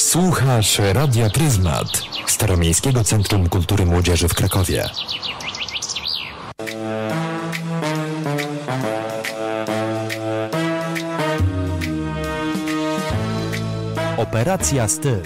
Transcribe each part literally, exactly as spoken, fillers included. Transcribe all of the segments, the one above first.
Słuchasz Radia Pryzmat, Staromiejskiego Centrum Kultury Młodzieży w Krakowie. Operacja Styl.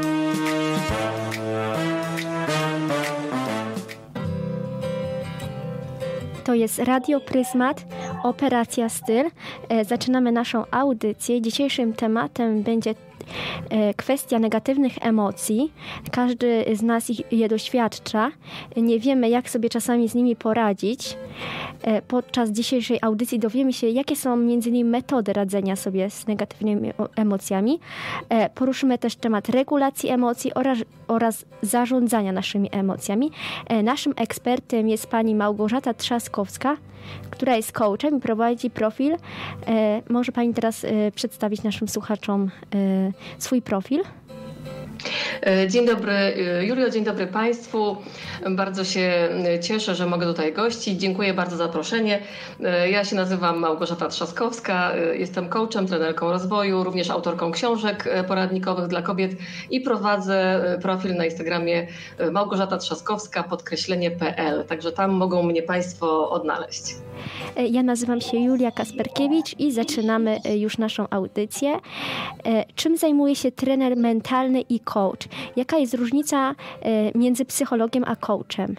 To jest Radio Pryzmat, Operacja Styl. Zaczynamy naszą audycję. Dzisiejszym tematem będzie kwestia negatywnych emocji. Każdy z nas je doświadcza. Nie wiemy, jak sobie czasami z nimi poradzić. Podczas dzisiejszej audycji dowiemy się, jakie są między innymi metody radzenia sobie z negatywnymi emocjami. Poruszymy też temat regulacji emocji oraz, oraz zarządzania naszymi emocjami. Naszym ekspertem jest pani Małgorzata Trzaskowska, która jest coachem i prowadzi profil. Może pani teraz przedstawić naszym słuchaczom swój profil? Dzień dobry Julio, dzień dobry Państwu. Bardzo się cieszę, że mogę tutaj gościć. Dziękuję bardzo za zaproszenie. Ja się nazywam Małgorzata Trzaskowska, jestem coachem, trenerką rozwoju, również autorką książek poradnikowych dla kobiet i prowadzę profil na Instagramie Małgorzata Trzaskowska podkreślenie kropka pe el. Także tam mogą mnie Państwo odnaleźć. Ja nazywam się Julia Kasperkiewicz i zaczynamy już naszą audycję. Czym zajmuje się trener mentalny i coach? Jaka jest różnica między psychologiem a coachem?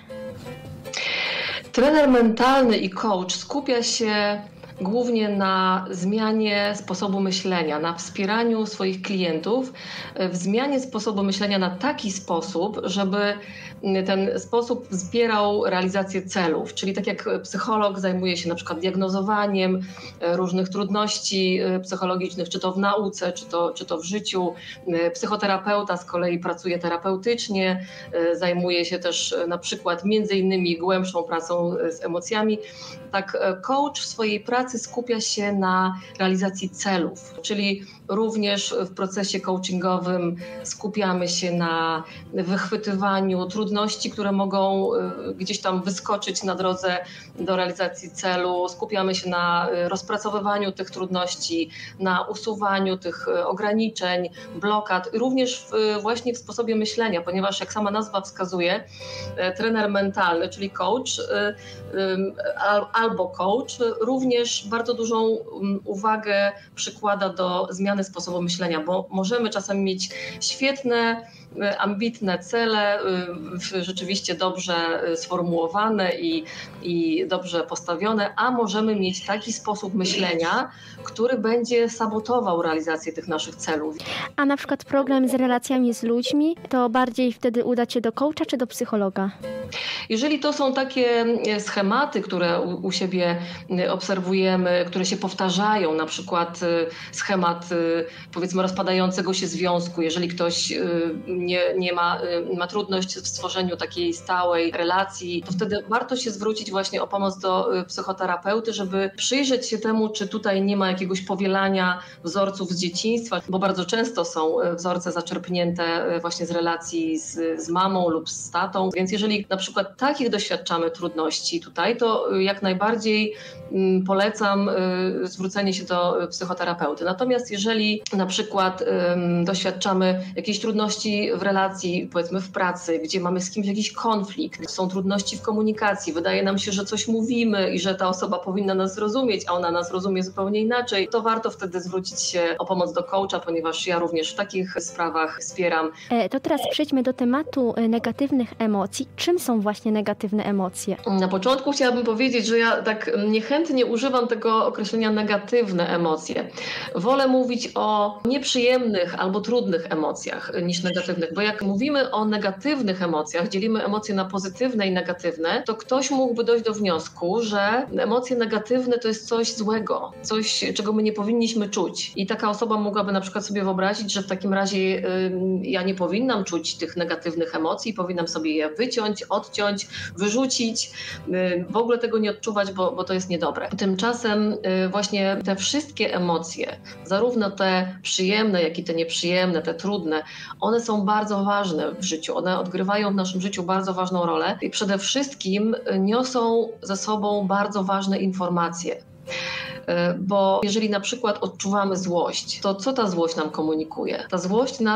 Trener mentalny i coach skupia się głównie na zmianie sposobu myślenia, na wspieraniu swoich klientów w zmianie sposobu myślenia na taki sposób, żeby ten sposób wspierał realizację celów. Czyli tak jak psycholog zajmuje się na przykład diagnozowaniem różnych trudności psychologicznych, czy to w nauce, czy to, czy to w życiu. Psychoterapeuta z kolei pracuje terapeutycznie, zajmuje się też na przykład między innymi głębszą pracą z emocjami. Tak coach w swojej pracy skupia się na realizacji celów, czyli również w procesie coachingowym skupiamy się na wychwytywaniu trudności, które mogą gdzieś tam wyskoczyć na drodze do realizacji celu. Skupiamy się na rozpracowywaniu tych trudności, na usuwaniu tych ograniczeń, blokad, również w, właśnie w sposobie myślenia, ponieważ jak sama nazwa wskazuje, trener mentalny, czyli coach albo coach, również bardzo dużą uwagę przykłada do zmiany sposobu myślenia, bo możemy czasami mieć świetne, ambitne cele, rzeczywiście dobrze sformułowane i, i dobrze postawione, a możemy mieć taki sposób myślenia, który będzie sabotował realizację tych naszych celów. A na przykład problem z relacjami z ludźmi, to bardziej wtedy udać się do coacha czy do psychologa? Jeżeli to są takie schematy, które u, u siebie obserwujemy, które się powtarzają, na przykład schemat powiedzmy rozpadającego się związku, jeżeli ktoś nie, nie ma, ma trudność w stworzeniu takiej stałej relacji, to wtedy warto się zwrócić właśnie o pomoc do psychoterapeuty, żeby przyjrzeć się temu, czy tutaj nie ma jakiegoś powielania wzorców z dzieciństwa, bo bardzo często są wzorce zaczerpnięte właśnie z relacji z, z mamą lub z tatą, więc jeżeli na przykład takich doświadczamy trudności tutaj, to jak najbardziej polecam zwrócenie się do psychoterapeuty. Natomiast jeżeli na przykład um, doświadczamy jakiejś trudności w relacji, powiedzmy w pracy, gdzie mamy z kimś jakiś konflikt, są trudności w komunikacji, wydaje nam się, że coś mówimy i że ta osoba powinna nas zrozumieć, a ona nas rozumie zupełnie inaczej, to warto wtedy zwrócić się o pomoc do coacha, ponieważ ja również w takich sprawach wspieram. E, to teraz przejdźmy do tematu negatywnych emocji. Czym są właśnie negatywne emocje? Na początku chciałabym powiedzieć, że ja tak niechętnie używam tego określenia negatywne emocje. Wolę mówić o nieprzyjemnych albo trudnych emocjach niż negatywnych, bo jak mówimy o negatywnych emocjach, dzielimy emocje na pozytywne i negatywne, to ktoś mógłby dojść do wniosku, że emocje negatywne to jest coś złego, coś, czego my nie powinniśmy czuć. I taka osoba mogłaby na przykład sobie wyobrazić, że w takim razie y, ja nie powinnam czuć tych negatywnych emocji, powinnam sobie je wyciąć, odciąć, wyrzucić, y, w ogóle tego nie odczuwać, bo, bo to jest niedobre. Tymczasem y, właśnie te wszystkie emocje, zarówno te przyjemne, jak i te nieprzyjemne, te trudne, one są bardzo ważne w życiu. One odgrywają w naszym życiu bardzo ważną rolę i przede wszystkim niosą ze sobą bardzo ważne informacje. Bo jeżeli na przykład odczuwamy złość, to co ta złość nam komunikuje? Ta złość nas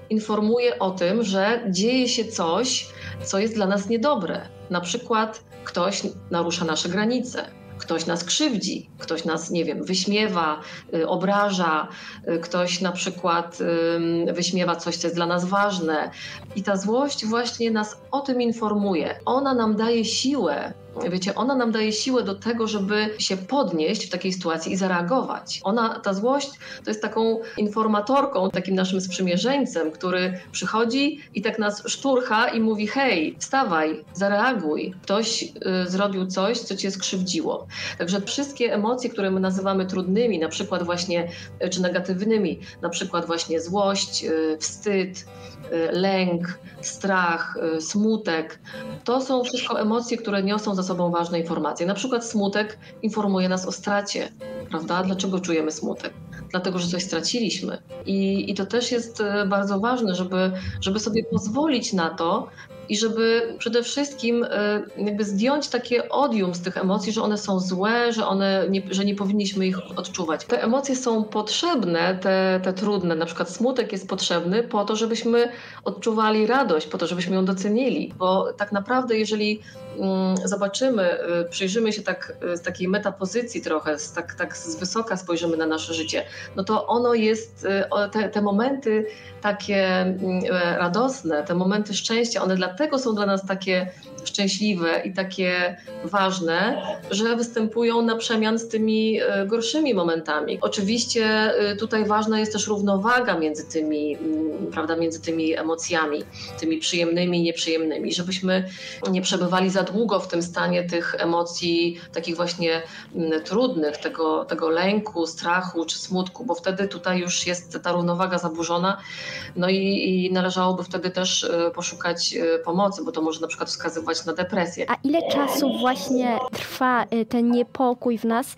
informuje o tym, że dzieje się coś, co jest dla nas niedobre. Na przykład ktoś narusza nasze granice. Ktoś nas krzywdzi, ktoś nas, nie wiem, wyśmiewa, y, obraża, y, ktoś na przykład y, wyśmiewa coś, co jest dla nas ważne. I ta złość właśnie nas o tym informuje. Ona nam daje siłę, wiecie, ona nam daje siłę do tego, żeby się podnieść w takiej sytuacji i zareagować. Ona, ta złość to jest taką informatorką, takim naszym sprzymierzeńcem, który przychodzi i tak nas szturcha i mówi: hej, wstawaj, zareaguj. Ktoś y, zrobił coś, co cię skrzywdziło. Także wszystkie emocje, które my nazywamy trudnymi, na przykład właśnie, y, czy negatywnymi, na przykład właśnie złość, y, wstyd, y, lęk, strach, y, smutek, to są wszystko emocje, które niosą za sobą ważne informacje. Na przykład smutek informuje nas o stracie, prawda? Dlaczego czujemy smutek? Dlatego, że coś straciliśmy. I, i to też jest bardzo ważne, żeby, żeby sobie pozwolić na to i żeby przede wszystkim jakby zdjąć takie odium z tych emocji, że one są złe, że, one nie, że nie powinniśmy ich odczuwać. Te emocje są potrzebne, te, te trudne, na przykład smutek jest potrzebny po to, żebyśmy odczuwali radość, po to, żebyśmy ją docenili. Bo tak naprawdę, jeżeli mm, zobaczymy, przyjrzymy się tak z takiej metapozycji trochę, z, tak, tak z wysoka spojrzymy na nasze życie, no to ono jest, te, te momenty takie radosne, te momenty szczęścia, one dlatego są dla nas takie szczęśliwe i takie ważne, że występują na przemian z tymi gorszymi momentami. Oczywiście tutaj ważna jest też równowaga między tymi, prawda, między tymi emocjami, tymi przyjemnymi i nieprzyjemnymi, żebyśmy nie przebywali za długo w tym stanie tych emocji takich właśnie trudnych, tego, tego lęku, strachu czy smutku, bo wtedy tutaj już jest ta równowaga zaburzona, no i, i należałoby wtedy też poszukać pomocy, bo to może na przykład wskazywać na depresję. A ile czasu właśnie trwa ten niepokój w nas,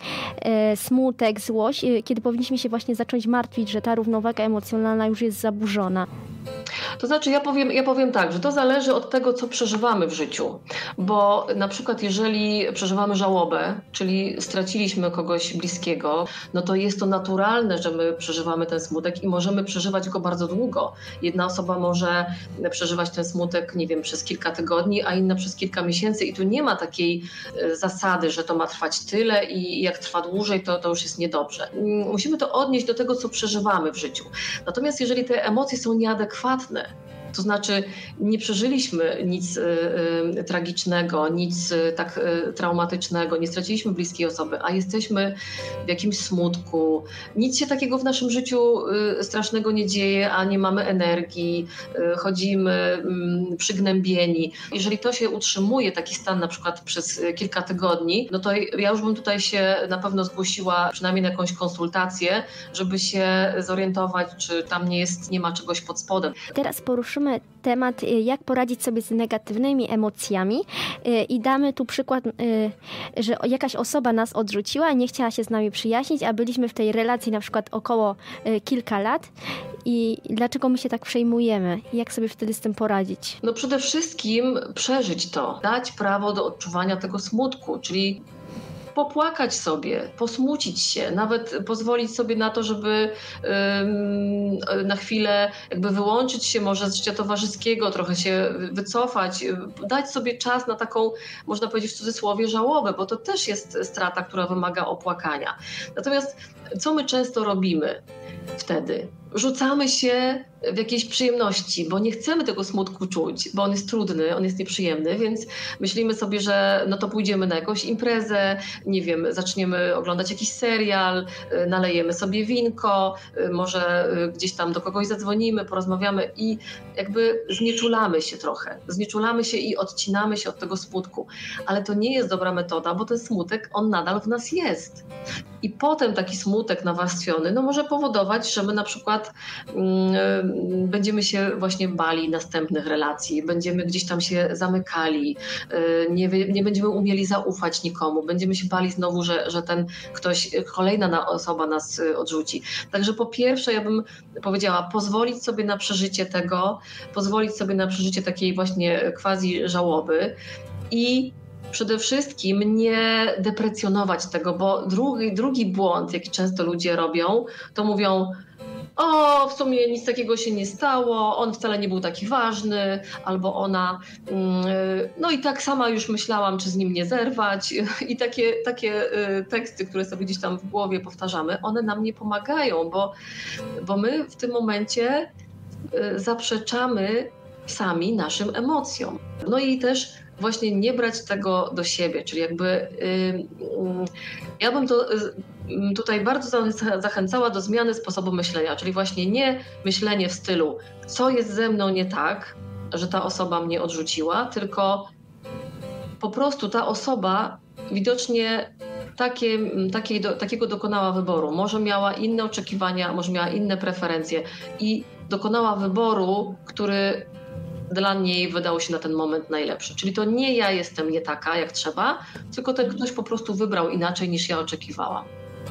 smutek, złość, kiedy powinniśmy się właśnie zacząć martwić, że ta równowaga emocjonalna już jest zaburzona? To znaczy ja powiem, ja powiem tak, że to zależy od tego, co przeżywamy w życiu, bo na przykład jeżeli przeżywamy żałobę, czyli straciliśmy kogoś bliskiego, no to jest to naturalne, że my przeżywamy ten smutek i możemy przeżywać go bardzo długo. Jedna osoba może przeżywać ten smutek, nie wiem, przez kilka tygodni, a inna przez kilka miesięcy i tu nie ma takiej zasady, że to ma trwać tyle i jak trwa dłużej, to, to już jest niedobrze. Musimy to odnieść do tego, co przeżywamy w życiu. Natomiast jeżeli te emocje są nieadekwatne, to znaczy nie przeżyliśmy nic y, y, tragicznego, nic y, tak y, traumatycznego, nie straciliśmy bliskiej osoby, a jesteśmy w jakimś smutku, nic się takiego w naszym życiu y, strasznego nie dzieje, a nie mamy energii, y, chodzimy y, przygnębieni. Jeżeli to się utrzymuje, taki stan na przykład przez kilka tygodni, no to ja już bym tutaj się na pewno zgłosiła przynajmniej na jakąś konsultację, żeby się zorientować, czy tam nie jest, nie ma czegoś pod spodem. Teraz poruszymy temat, jak poradzić sobie z negatywnymi emocjami i damy tu przykład, że jakaś osoba nas odrzuciła i nie chciała się z nami przyjaźnić, a byliśmy w tej relacji na przykład około kilka lat i dlaczego my się tak przejmujemy i jak sobie wtedy z tym poradzić? No przede wszystkim przeżyć to, dać prawo do odczuwania tego smutku, czyli popłakać sobie, posmucić się, nawet pozwolić sobie na to, żeby ym, na chwilę jakby wyłączyć się może z życia towarzyskiego, trochę się wycofać, dać sobie czas na taką, można powiedzieć w cudzysłowie, żałobę, bo to też jest strata, która wymaga opłakania. Natomiast co my często robimy wtedy? Rzucamy się w jakiejś przyjemności, bo nie chcemy tego smutku czuć, bo on jest trudny, on jest nieprzyjemny, więc myślimy sobie, że no to pójdziemy na jakąś imprezę, nie wiem, zaczniemy oglądać jakiś serial, nalejemy sobie winko, może gdzieś tam do kogoś zadzwonimy, porozmawiamy i jakby znieczulamy się trochę. Znieczulamy się i odcinamy się od tego smutku. Ale to nie jest dobra metoda, bo ten smutek, on nadal w nas jest. I potem taki smutek nawarstwiony, no może powodować, że my na przykład mm, będziemy się właśnie bali następnych relacji, będziemy gdzieś tam się zamykali, nie, nie będziemy umieli zaufać nikomu, będziemy się bali znowu, że, że ten ktoś, kolejna osoba nas odrzuci. Także po pierwsze ja bym powiedziała, pozwolić sobie na przeżycie tego, pozwolić sobie na przeżycie takiej właśnie quasi żałoby i przede wszystkim nie deprecjonować tego, bo drugi, drugi błąd, jaki często ludzie robią, to mówią: o, w sumie nic takiego się nie stało, on wcale nie był taki ważny, albo ona, no i tak sama już myślałam, czy z nim nie zerwać. I takie, takie teksty, które sobie gdzieś tam w głowie powtarzamy, one nam nie pomagają, bo, bo my w tym momencie zaprzeczamy sami naszym emocjom. No i też właśnie nie brać tego do siebie, czyli jakby ja bym to tutaj bardzo zachęcała do zmiany sposobu myślenia, czyli właśnie nie myślenie w stylu, co jest ze mną nie tak, że ta osoba mnie odrzuciła, tylko po prostu ta osoba widocznie takie, takie, takiego dokonała wyboru. Może miała inne oczekiwania, może miała inne preferencje i dokonała wyboru, który dla niej wydał się na ten moment najlepszy. Czyli to nie ja jestem nie taka, jak trzeba, tylko ten ktoś po prostu wybrał inaczej, niż ja oczekiwałam.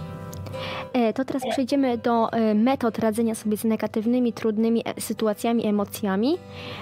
To teraz przejdziemy do metod radzenia sobie z negatywnymi, trudnymi sytuacjami, emocjami.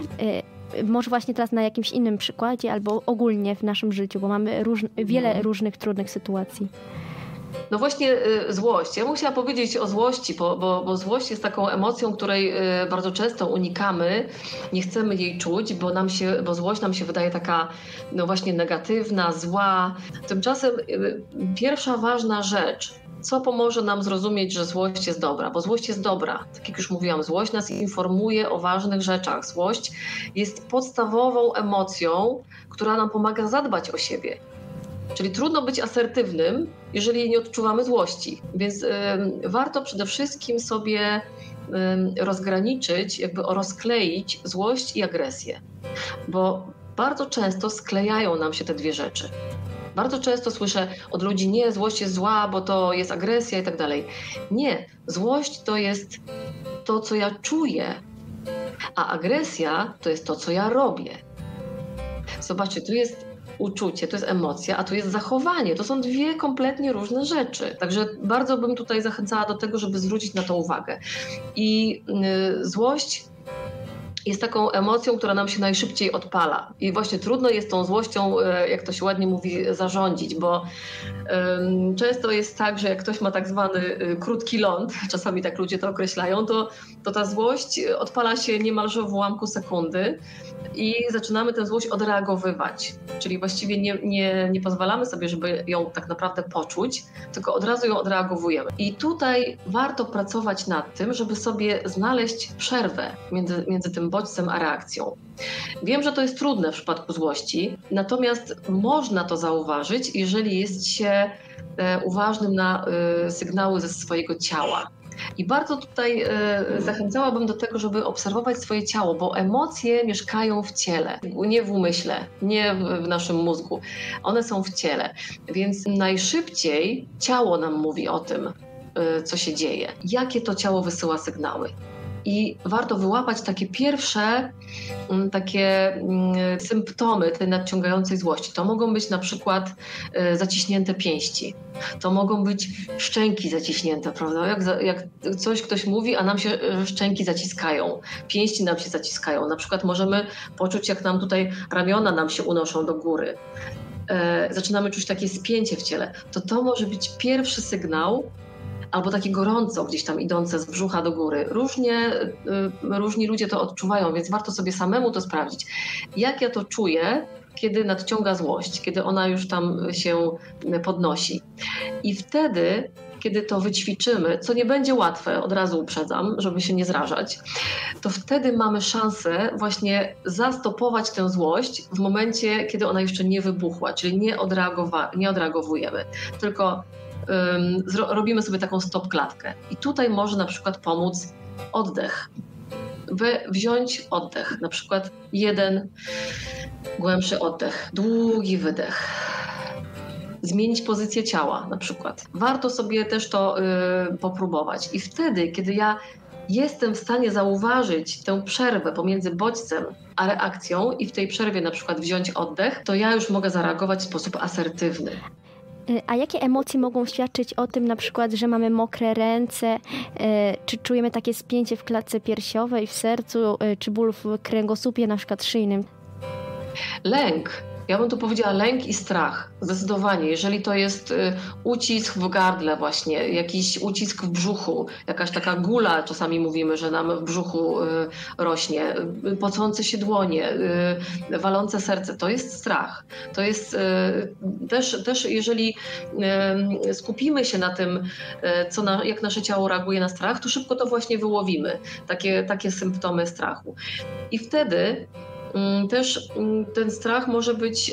Może właśnie teraz na jakimś innym przykładzie albo ogólnie w naszym życiu, bo mamy róż, wiele różnych trudnych sytuacji. No właśnie y, złość. Ja musiałam powiedzieć o złości, bo, bo, bo złość jest taką emocją, której y, bardzo często unikamy, nie chcemy jej czuć, bo, nam się, bo złość nam się wydaje taka no właśnie negatywna, zła. Tymczasem y, pierwsza ważna rzecz, co pomoże nam zrozumieć, że złość jest dobra, bo złość jest dobra. Tak jak już mówiłam, złość nas informuje o ważnych rzeczach. Złość jest podstawową emocją, która nam pomaga zadbać o siebie. Czyli trudno być asertywnym, jeżeli nie odczuwamy złości. Więc y, warto przede wszystkim sobie y, rozgraniczyć, jakby rozkleić złość i agresję. Bo bardzo często sklejają nam się te dwie rzeczy. Bardzo często słyszę od ludzi, nie, złość jest zła, bo to jest agresja i tak dalej. Nie, złość to jest to, co ja czuję, a agresja to jest to, co ja robię. Zobaczcie, tu jest uczucie, to jest emocja, a tu jest zachowanie. To są dwie kompletnie różne rzeczy. Także bardzo bym tutaj zachęcała do tego, żeby zwrócić na to uwagę. I y, złość jest taką emocją, która nam się najszybciej odpala. I właśnie trudno jest tą złością, jak to się ładnie mówi, zarządzić, bo um, często jest tak, że jak ktoś ma tak zwany krótki ląd, czasami tak ludzie to określają, to, to ta złość odpala się niemalże w ułamku sekundy i zaczynamy tę złość odreagowywać. Czyli właściwie nie, nie, nie pozwalamy sobie, żeby ją tak naprawdę poczuć, tylko od razu ją odreagowujemy. I tutaj warto pracować nad tym, żeby sobie znaleźć przerwę między, między tym bodźcem a reakcją. Wiem, że to jest trudne w przypadku złości, natomiast można to zauważyć, jeżeli jest się uważnym na sygnały ze swojego ciała. I bardzo tutaj zachęcałabym do tego, żeby obserwować swoje ciało, bo emocje mieszkają w ciele, nie w umyśle, nie w naszym mózgu. One są w ciele, więc najszybciej ciało nam mówi o tym, co się dzieje, jakie to ciało wysyła sygnały. I warto wyłapać takie pierwsze takie symptomy tej nadciągającej złości. To mogą być na przykład zaciśnięte pięści. To mogą być szczęki zaciśnięte, prawda? Jak, jak coś ktoś mówi, a nam się szczęki zaciskają, pięści nam się zaciskają. Na przykład możemy poczuć, jak nam tutaj ramiona nam się unoszą do góry. Zaczynamy czuć takie spięcie w ciele. To to może być pierwszy sygnał, albo takie gorąco gdzieś tam idące z brzucha do góry. Różnie, różni ludzie to odczuwają, więc warto sobie samemu to sprawdzić. Jak ja to czuję, kiedy nadciąga złość, kiedy ona już tam się podnosi. I wtedy, kiedy to wyćwiczymy, co nie będzie łatwe, od razu uprzedzam, żeby się nie zrażać, to wtedy mamy szansę właśnie zastopować tę złość w momencie, kiedy ona jeszcze nie wybuchła, czyli nie, odreagowa- nie odreagowujemy, tylko robimy sobie taką stop klatkę. I tutaj może na przykład pomóc oddech. By wziąć oddech, na przykład jeden głębszy oddech, długi wydech. Zmienić pozycję ciała na przykład. Warto sobie też to y, popróbować. I wtedy, kiedy ja jestem w stanie zauważyć tę przerwę pomiędzy bodźcem a reakcją i w tej przerwie na przykład wziąć oddech, to ja już mogę zareagować w sposób asertywny. A jakie emocje mogą świadczyć o tym, na przykład, że mamy mokre ręce, czy czujemy takie spięcie w klatce piersiowej, w sercu, czy ból w kręgosłupie, na przykład szyjnym? Lęk Ja bym tu powiedziała lęk i strach, zdecydowanie. Jeżeli to jest ucisk w gardle właśnie, jakiś ucisk w brzuchu, jakaś taka gula, czasami mówimy, że nam w brzuchu rośnie, pocące się dłonie, walące serce, to jest strach. To jest też, też jeżeli skupimy się na tym, co na, jak nasze ciało reaguje na strach, to szybko to właśnie wyłowimy, takie, takie symptomy strachu. I wtedy też ten strach może być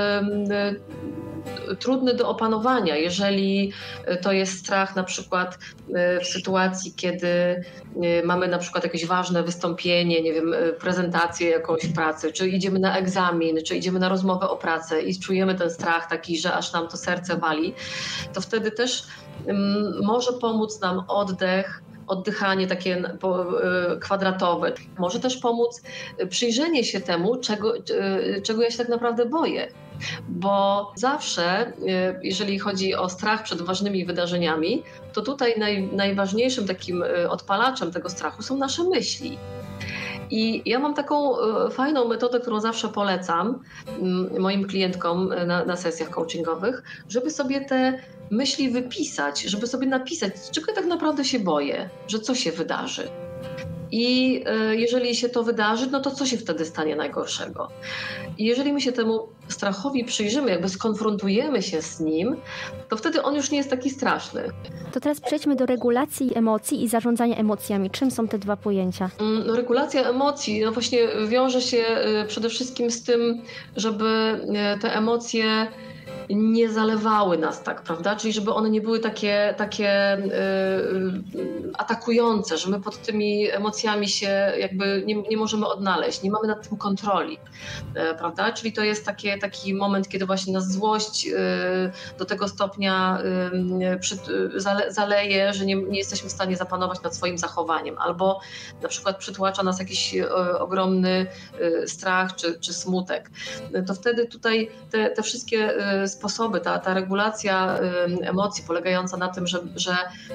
trudny do opanowania, jeżeli to jest strach na przykład w sytuacji, kiedy mamy na przykład jakieś ważne wystąpienie, nie wiem, prezentację jakąś pracy, czy idziemy na egzamin, czy idziemy na rozmowę o pracę i czujemy ten strach taki, że aż nam to serce wali, to wtedy też może pomóc nam oddech, oddychanie takie kwadratowe. Może też pomóc przyjrzenie się temu, czego, czego ja się tak naprawdę boję. Bo zawsze, jeżeli chodzi o strach przed ważnymi wydarzeniami, to tutaj naj, najważniejszym takim odpalaczem tego strachu są nasze myśli. I ja mam taką fajną metodę, którą zawsze polecam moim klientkom na, na sesjach coachingowych, żeby sobie te myśli wypisać, żeby sobie napisać, czego ja tak naprawdę się boję, że co się wydarzy. I jeżeli się to wydarzy, no to co się wtedy stanie najgorszego? I jeżeli my się temu strachowi przyjrzymy, jakby skonfrontujemy się z nim, to wtedy on już nie jest taki straszny. To teraz przejdźmy do regulacji emocji i zarządzania emocjami. Czym są te dwa pojęcia? No, regulacja emocji no właśnie wiąże się przede wszystkim z tym, żeby te emocje nie zalewały nas, tak, prawda? Czyli żeby one nie były takie, takie yy, atakujące, że my pod tymi emocjami się jakby nie, nie możemy odnaleźć, nie mamy nad tym kontroli, yy, prawda? Czyli to jest takie, taki moment, kiedy właśnie nas złość yy, do tego stopnia yy, przy, yy, zale, zaleje, że nie, nie jesteśmy w stanie zapanować nad swoim zachowaniem, albo na przykład przytłacza nas jakiś yy, ogromny yy, strach czy, czy smutek. Yy, to wtedy tutaj te, te wszystkie yy, sposoby, ta, ta regulacja y, emocji polegająca na tym, że, że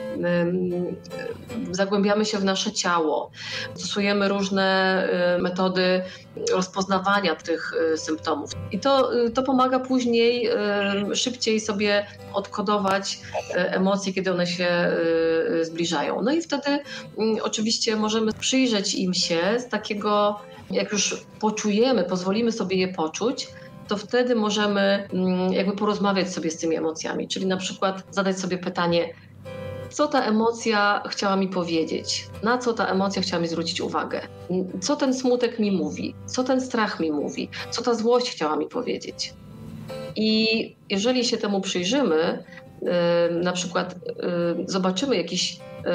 y, zagłębiamy się w nasze ciało, stosujemy różne y, metody rozpoznawania tych y, symptomów. I to, y, to pomaga później y, szybciej sobie odkodować y, emocje, kiedy one się y, zbliżają. No i wtedy y, oczywiście możemy przyjrzeć im się z takiego, jak już poczujemy, pozwolimy sobie je poczuć, to wtedy możemy jakby porozmawiać sobie z tymi emocjami, czyli na przykład zadać sobie pytanie, co ta emocja chciała mi powiedzieć, na co ta emocja chciała mi zwrócić uwagę, co ten smutek mi mówi, co ten strach mi mówi, co ta złość chciała mi powiedzieć. I jeżeli się temu przyjrzymy, na przykład zobaczymy jakiś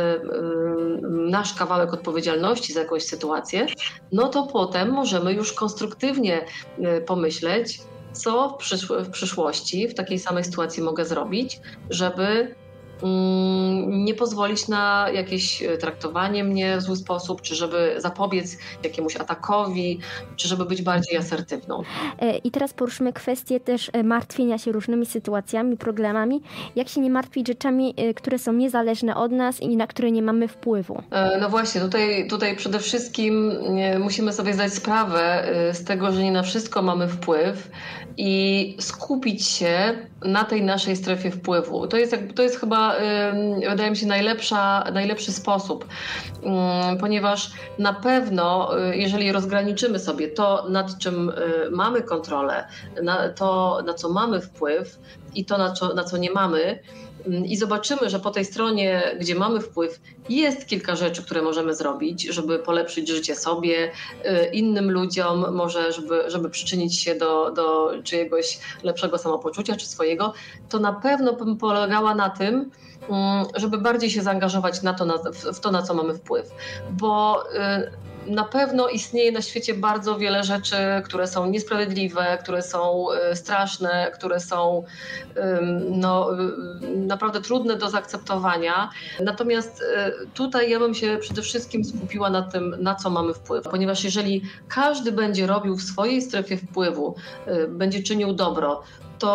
nasz kawałek odpowiedzialności za jakąś sytuację, no to potem możemy już konstruktywnie pomyśleć, co w, przysz- w przyszłości w takiej samej sytuacji mogę zrobić, żeby nie pozwolić na jakieś traktowanie mnie w zły sposób, czy żeby zapobiec jakiemuś atakowi, czy żeby być bardziej asertywną. I teraz poruszymy kwestię też martwienia się różnymi sytuacjami, problemami. Jak się nie martwić rzeczami, które są niezależne od nas i na które nie mamy wpływu? No właśnie, tutaj, tutaj przede wszystkim musimy sobie zdać sprawę z tego, że nie na wszystko mamy wpływ i skupić się na tej naszej strefie wpływu. To jest, to jest chyba, wydaje mi się, najlepsza, najlepszy sposób, ponieważ na pewno, jeżeli rozgraniczymy sobie to, nad czym mamy kontrolę, na to, na co mamy wpływ i to, na co, na co nie mamy, i zobaczymy, że po tej stronie, gdzie mamy wpływ, jest kilka rzeczy, które możemy zrobić, żeby polepszyć życie sobie, innym ludziom, może żeby, żeby przyczynić się do, do czyjegoś lepszego samopoczucia czy swojego, to na pewno bym polegała na tym, żeby bardziej się zaangażować na to, na, w to, na co mamy wpływ. Bo na pewno istnieje na świecie bardzo wiele rzeczy, które są niesprawiedliwe, które są straszne, które są no, naprawdę trudne do zaakceptowania. Natomiast tutaj ja bym się przede wszystkim skupiła na tym, na co mamy wpływ. Ponieważ jeżeli każdy będzie robił w swojej strefie wpływu, będzie czynił dobro, to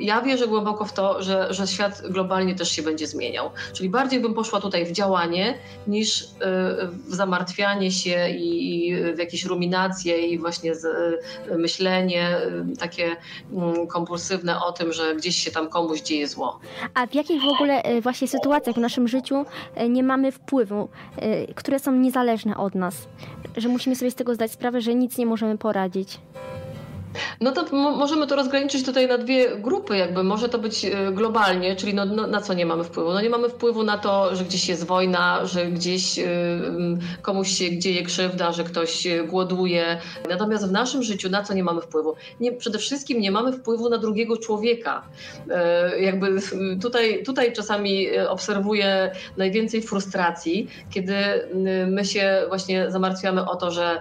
ja wierzę głęboko w to, że, że świat globalnie też się będzie zmieniał. Czyli bardziej bym poszła tutaj w działanie niż w zamartwianie się i w jakieś ruminacje i właśnie myślenie takie kompulsywne o tym, że gdzieś się tam komuś dzieje zło. A w jakich w ogóle właśnie sytuacjach w naszym życiu nie mamy wpływu, które są niezależne od nas, że musimy sobie z tego zdać sprawę, że nic nie możemy poradzić? No to możemy to rozgraniczyć tutaj na dwie grupy, jakby może to być globalnie, czyli no, no, na co nie mamy wpływu? No nie mamy wpływu na to, że gdzieś jest wojna, że gdzieś y, komuś się dzieje krzywda, że ktoś głoduje. Natomiast w naszym życiu na co nie mamy wpływu? Nie, przede wszystkim nie mamy wpływu na drugiego człowieka. Y, jakby tutaj, tutaj czasami obserwuję najwięcej frustracji, kiedy my się właśnie zamartwiamy o to, że,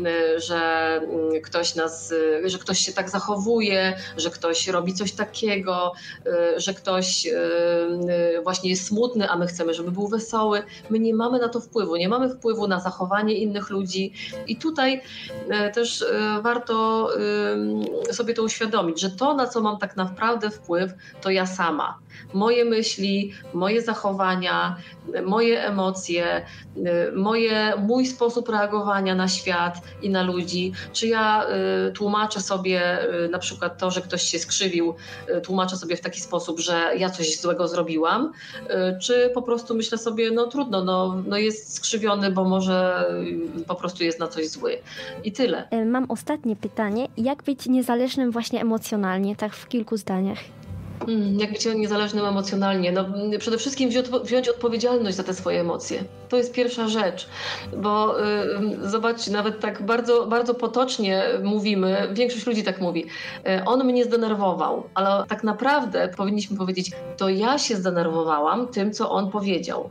że ktoś nas, że ktoś się tak zachowuje, że ktoś robi coś takiego, że ktoś właśnie jest smutny, a my chcemy, żeby był wesoły. My nie mamy na to wpływu, nie mamy wpływu na zachowanie innych ludzi i tutaj też warto sobie to uświadomić, że to, na co mam tak naprawdę wpływ, to ja sama. Moje myśli, moje zachowania, moje emocje, moje, mój sposób reagowania na świat i na ludzi. Czy ja tłumaczę sobie na przykład to, że ktoś się skrzywił, tłumaczę sobie w taki sposób, że ja coś złego zrobiłam, czy po prostu myślę sobie, no trudno, no, no jest skrzywiony, bo może po prostu jest na coś zły. I tyle. Mam ostatnie pytanie. Jak być niezależnym właśnie emocjonalnie, tak w kilku zdaniach? Jak być niezależnym emocjonalnie? No, przede wszystkim wziąć, wziąć odpowiedzialność za te swoje emocje. To jest pierwsza rzecz, bo y, zobacz, nawet tak bardzo, bardzo potocznie mówimy, większość ludzi tak mówi, y, on mnie zdenerwował, ale tak naprawdę powinniśmy powiedzieć, to ja się zdenerwowałam tym, co on powiedział.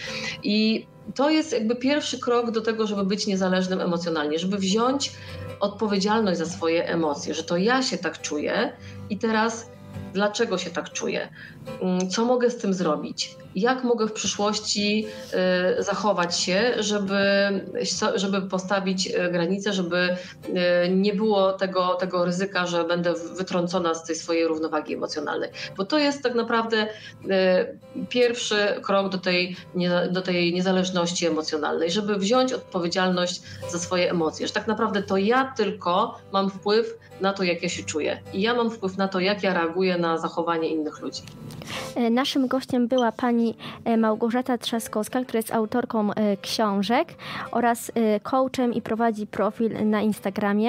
I to jest jakby pierwszy krok do tego, żeby być niezależnym emocjonalnie, żeby wziąć odpowiedzialność za swoje emocje, że to ja się tak czuję i teraz dlaczego się tak czuję? Co mogę z tym zrobić? Jak mogę w przyszłości zachować się, żeby, żeby postawić granice, żeby nie było tego, tego ryzyka, że będę wytrącona z tej swojej równowagi emocjonalnej. Bo to jest tak naprawdę pierwszy krok do tej, do tej niezależności emocjonalnej, żeby wziąć odpowiedzialność za swoje emocje. Że tak naprawdę to ja tylko mam wpływ na to, jak ja się czuję. I ja mam wpływ na to, jak ja reaguję na zachowanie innych ludzi. Naszym gościem była pani Małgorzata Trzaskowska, która jest autorką książek oraz coachem i prowadzi profil na Instagramie.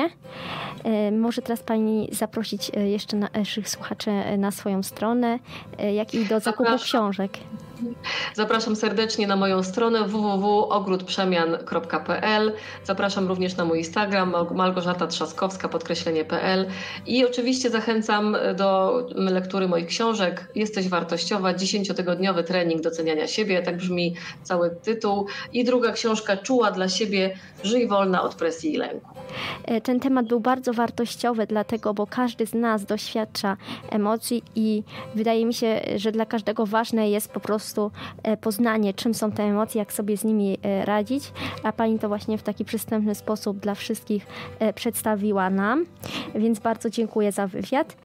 Może teraz pani zaprosić jeszcze naszych słuchaczy na swoją stronę, jak i do zakupu Zapraszam. książek. Zapraszam serdecznie na moją stronę w w w kropka ogród przemian kropka p l. Zapraszam również na mój Instagram Małgorzata Trzaskowska podkreślenie p l i oczywiście zachęcam do lektury moich książek. Jesteś wartościowa, dziesięciotygodniowy trening doceniania siebie, tak brzmi cały tytuł. I druga książka Czuła dla siebie, żyj wolna od presji i lęku. Ten temat był bardzo wartościowy, dlatego, bo każdy z nas doświadcza emocji i wydaje mi się, że dla każdego ważne jest po prostu poznanie, czym są te emocje, jak sobie z nimi radzić, a pani to właśnie w taki przystępny sposób dla wszystkich przedstawiła nam, więc bardzo dziękuję za wywiad.